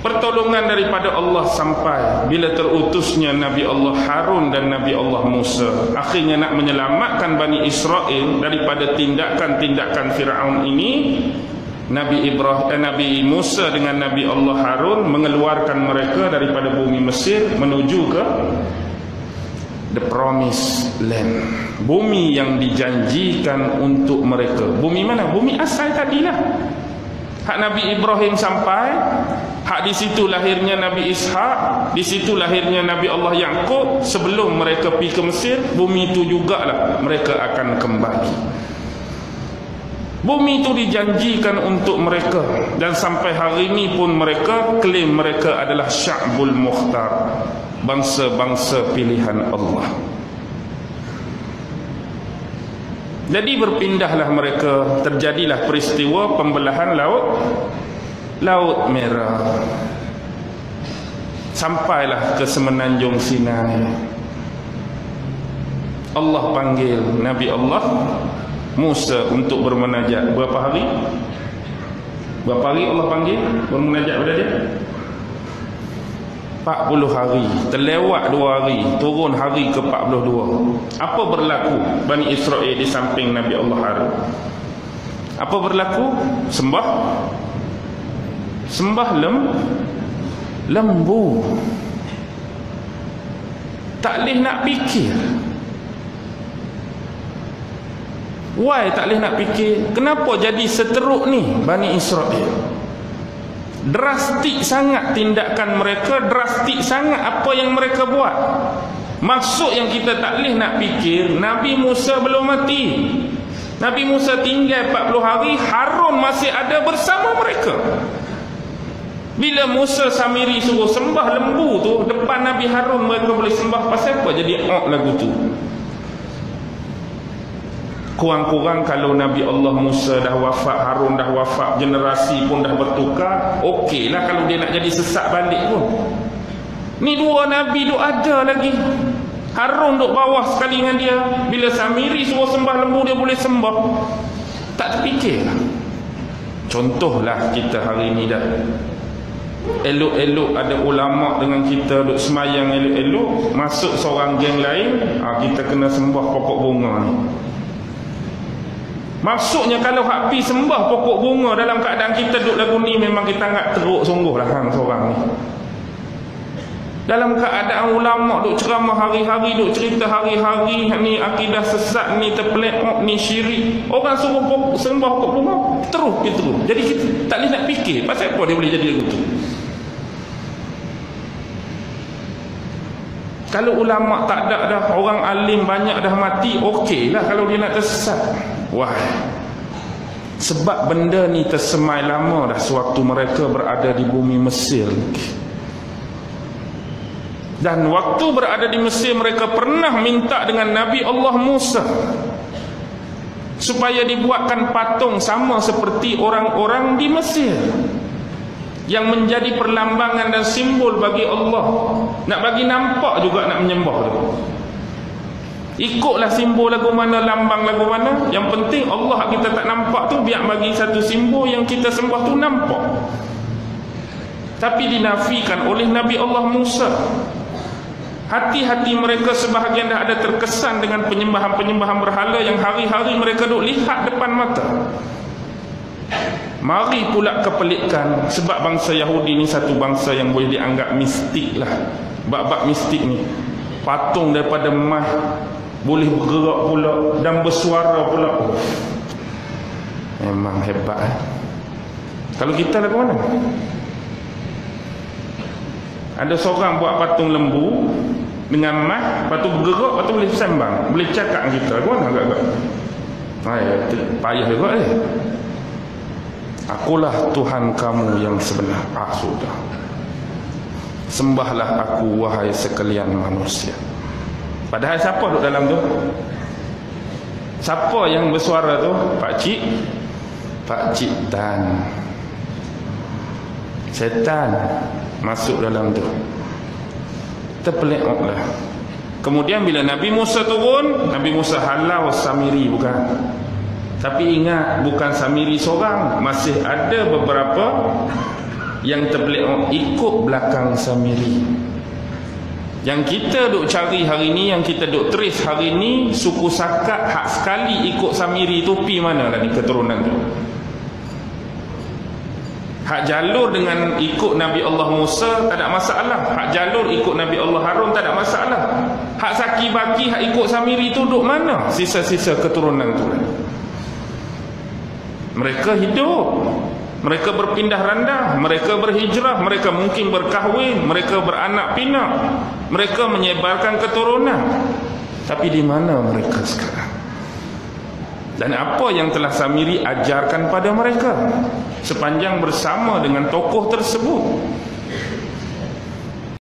pertolongan daripada Allah sampai bila terutusnya Nabi Allah Harun dan Nabi Allah Musa. Akhirnya nak menyelamatkan Bani Israel daripada tindakan-tindakan Fir'aun ini. Nabi Musa dengan Nabi Allah Harun mengeluarkan mereka daripada bumi Mesir menuju ke the promised land, bumi yang dijanjikan untuk mereka. Bumi mana? Bumi asal tadilah. Hak Nabi Ibrahim sampai, hak di situ lahirnya Nabi Ishak, di situ lahirnya Nabi Allah Yaqub. Sebelum mereka pergi ke Mesir, bumi itu jugalah mereka akan kembali. Bumi itu dijanjikan untuk mereka, dan sampai hari ini pun mereka klaim mereka adalah Sya'bul Mukhtar, bangsa-bangsa pilihan Allah. Jadi berpindahlah mereka, terjadilah peristiwa pembelahan Laut Merah. Sampailah ke semenanjung Sinai. Allah panggil Nabi Allah Musa untuk bermunajat. Berapa hari? Berapa hari Allah panggil bermunajat pada dia? 40 hari. Terlewat 2 hari, turun hari ke 42. Apa berlaku Bani Israel di samping Nabi Allah Harun? Apa berlaku? Sembah lembu. Tak boleh nak fikir. Why tak boleh nak fikir? Kenapa jadi seteruk ni Bani Israel? Drastik sangat tindakan mereka, drastik sangat apa yang mereka buat. Maksud yang kita tak boleh nak fikir, Nabi Musa belum mati. Nabi Musa tinggal 40 hari, Harun masih ada bersama mereka. Bila Musa Samiri suruh sembah lembu tu depan Nabi Harun, mereka boleh sembah. Pasal apa jadi lagu tu? Kurang-kurang kalau Nabi Allah Musa dah wafat, Harun dah wafat, generasi pun dah bertukar, okeylah kalau dia nak jadi sesat balik pun. Ni dua Nabi duk ada lagi. Harun duk bawah sekali dengan dia. Bila Samiri suruh sembah lembu, dia boleh sembah. Tak terfikir. Contohlah kita hari ni dah elok-elok ada ulama dengan kita duk semayang elok-elok, masuk seorang geng lain, kita kena sembah pokok bunga ni. Maksudnya kalau hak pi sembah pokok bunga dalam keadaan kita duduk lagu ni, memang kita anggap teruk sungguh lah hang seorang ni. Dalam keadaan ulama duk ceramah hari-hari, duk cerita hari-hari, ni akidah sesat, ni terpeleok, ni syirik, orang suruh sembah pokok bunga, terus dia terus. Jadi kita tak boleh nak fikir pasal apa dia boleh jadi lagu tu. Kalau ulama tak ada dah, orang alim banyak dah mati, okeylah kalau dia nak tersesat. Wah, sebab benda ni tersemai lama dah sewaktu mereka berada di bumi Mesir. Dan waktu berada di Mesir, mereka pernah minta dengan Nabi Allah Musa supaya dibuatkan patung sama seperti orang-orang di Mesir, yang menjadi perlambangan dan simbol bagi Allah. Nak bagi nampak juga nak menyembah tu. Ikutlah simbol lagu mana, lambang lagu mana. Yang penting Allah kita tak nampak tu, biar bagi satu simbol yang kita sembah tu nampak. Tapi dinafikan oleh Nabi Allah Musa. Hati-hati mereka sebahagian dah ada terkesan dengan penyembahan-penyembahan berhala yang hari-hari mereka duk lihat depan mata. Mari pula kepelikan, sebab bangsa Yahudi ni satu bangsa yang boleh dianggap mistik lah. Bab-bab mistik ni, patung daripada emas boleh bergerak pula dan bersuara pula. Memang hebat Kalau kita lagu mana? Ada seorang buat patung lembu dengan emas, lepas tu bergerak, lepas tu boleh sembang, boleh cakap dengan kita. Lagu mana agak-agak? Payah juga Akulah Tuhan kamu yang sebenar. Sudah. Sembahlah aku wahai sekalian manusia. Padahal siapa duduk dalam tu? Siapa yang bersuara tu? Pak Cik Tan. Setan masuk dalam tu. Terpeleoklah. Kemudian bila Nabi Musa turun, Nabi Musa halau Samiri, bukan. Tapi ingat, bukan Samiri seorang, masih ada beberapa yang terbelik ikut belakang Samiri. Yang kita duk cari hari ni, yang kita duk trace hari ni, suku Sakat hak sekali ikut Samiri tu pi mana lah ni keturunan tu. Hak jalur dengan ikut Nabi Allah Musa tak ada masalah. Hak jalur ikut Nabi Allah Harun tak ada masalah. Hak Saki Baki, hak ikut Samiri tu duk mana sisa-sisa keturunan tu? Mereka hidup, mereka berpindah randah, mereka berhijrah, mereka mungkin berkahwin, mereka beranak pinak, mereka menyebarkan keturunan. Tapi di mana mereka sekarang? Dan apa yang telah Samiri ajarkan pada mereka sepanjang bersama dengan tokoh tersebut?